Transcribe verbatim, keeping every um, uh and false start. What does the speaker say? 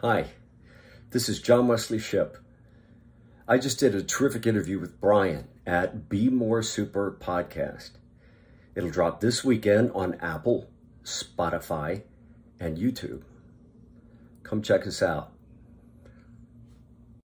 Hi, this is John Wesley Shipp. I just did a terrific interview with Brian at Be More Super Podcast. It'll drop this weekend on Apple, Spotify, and YouTube. Come check us out.